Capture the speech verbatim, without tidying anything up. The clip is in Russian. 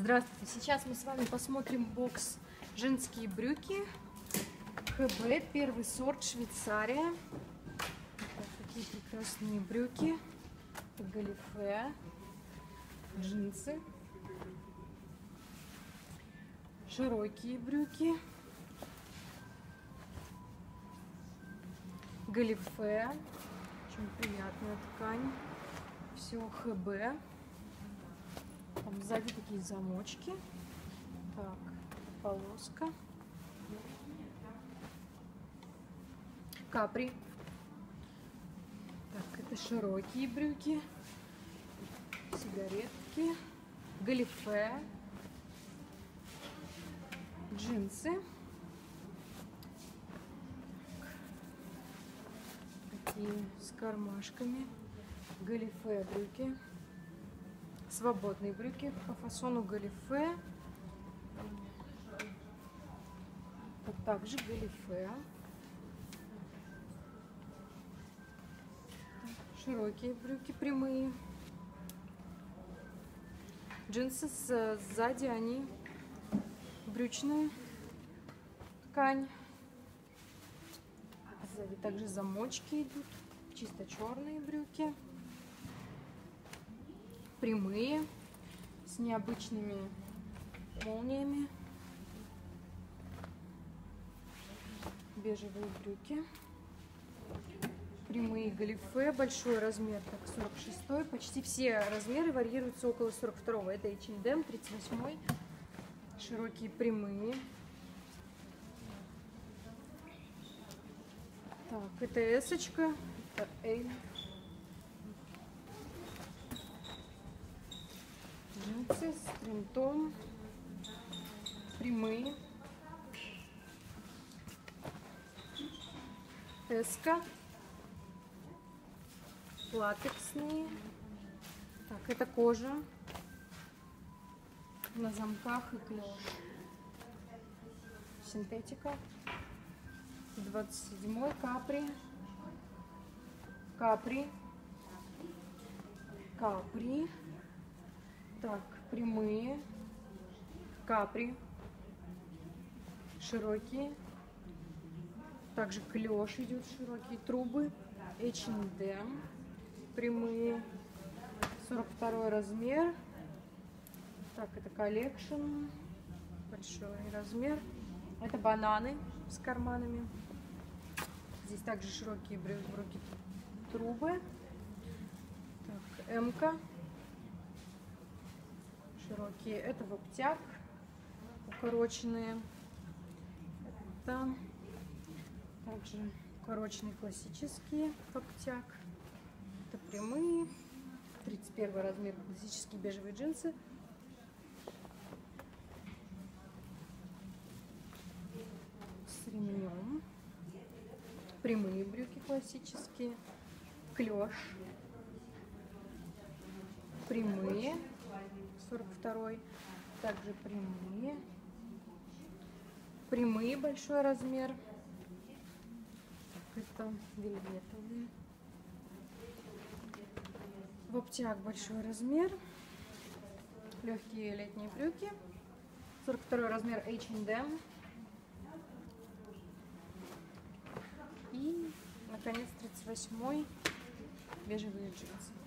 Здравствуйте! Сейчас мы с вами посмотрим бокс женские брюки ХБ, первый сорт, Швейцария. Вот такие прекрасные брюки, галифе, джинсы, широкие брюки, галифе, очень приятная ткань, все ХБ. Там сзади такие замочки. Так, полоска. Капри. Так, это широкие брюки. Сигаретки. Галифе. Джинсы. Такие с кармашками. Галифе брюки. Свободные брюки по фасону галифе. Вот также галифе. Широкие брюки прямые. Джинсы сзади, они брючная ткань. Сзади также замочки идут. Чисто черные брюки. Прямые, с необычными молниями. Бежевые брюки. Прямые галифе, большой размер, так, сорок шестой. Почти все размеры варьируются около сорок второго. Это эйч энд эм, тридцать восьмой. Широкие прямые. Так, это эсочка, это эль. Джинсы с принтом, прямые, эска, латексные. Так, это кожа на замках и клеш. Синтетика. двадцать седьмой капри, капри, капри. Так, прямые, капри, широкие, также клеш идет, широкие трубы, эйч энд эм, прямые, сорок второй размер. Так, это коллекшн, большой размер. Это бананы с карманами. Здесь также широкие брюки, трубы. Так, эмка. Широкие, это воптяк, укороченные, это также укороченные классические воптяк, это прямые, тридцать первый размер, классические бежевые джинсы, с ремнем, прямые брюки классические, клеш, прямые, сорок второй, также прямые, прямые, большой размер. Так, это вельветовые. Воптяк, большой размер, легкие летние брюки, сорок второй размер, эйч энд эм. И, наконец, тридцать восьмой, бежевые джинсы.